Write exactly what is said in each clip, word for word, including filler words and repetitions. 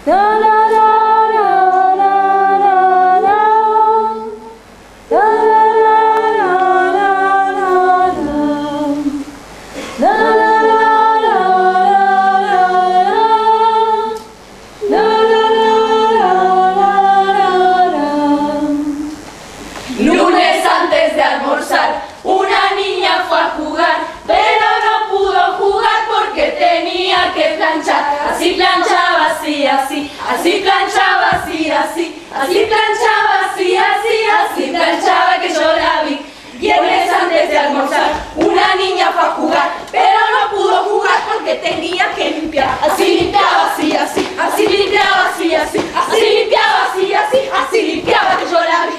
Lunes antes de almorzar, una niña fue a jugar, pero no pudo jugar porque tenía que planchar. Así planchaba, así, así, así planchaba, así, así, así planchaba, así, así, así planchaba que yo la vi. Viernes antes de almorzar, una niña fue a jugar, pero no pudo jugar porque tenía que limpiar. Así limpiaba, así, así, así limpiaba, así, así, así limpiaba, así, así, así limpiaba que yo la vi.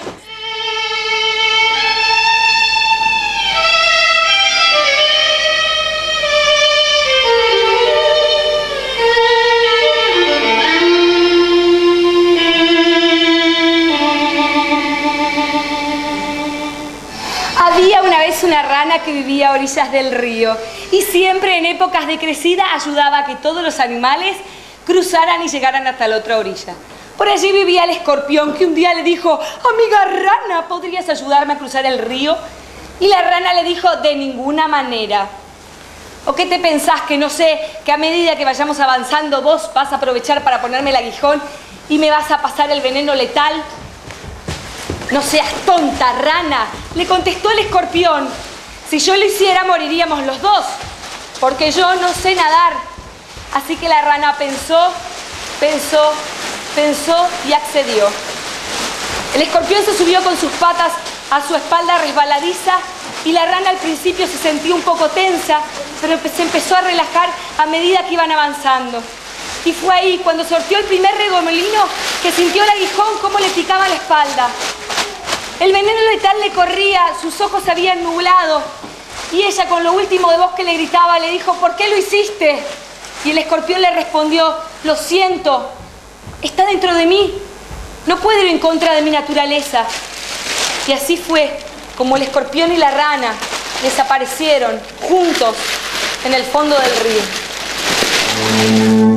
Había una vez una rana que vivía a orillas del río y siempre en épocas de crecida ayudaba a que todos los animales cruzaran y llegaran hasta la otra orilla. Por allí vivía el escorpión que un día le dijo: amiga rana, ¿podrías ayudarme a cruzar el río? Y la rana le dijo: de ninguna manera. ¿O qué te pensás? Que no sé, que a medida que vayamos avanzando vos vas a aprovechar para ponerme el aguijón y me vas a pasar el veneno letal. No seas tonta, rana, le contestó el escorpión. Si yo lo hiciera, moriríamos los dos, porque yo no sé nadar. Así que la rana pensó, pensó, pensó y accedió. El escorpión se subió con sus patas a su espalda resbaladiza y la rana al principio se sentía un poco tensa, pero se empezó a relajar a medida que iban avanzando. Y fue ahí, cuando sorteó el primer remolino, que sintió el aguijón cómo le picaba la espalda. El veneno letal le corría, sus ojos se habían nublado. Y ella, con lo último de voz que le gritaba, le dijo: ¿por qué lo hiciste? Y el escorpión le respondió: lo siento, está dentro de mí, no puedo ir en contra de mi naturaleza. Y así fue como el escorpión y la rana desaparecieron juntos en el fondo del río.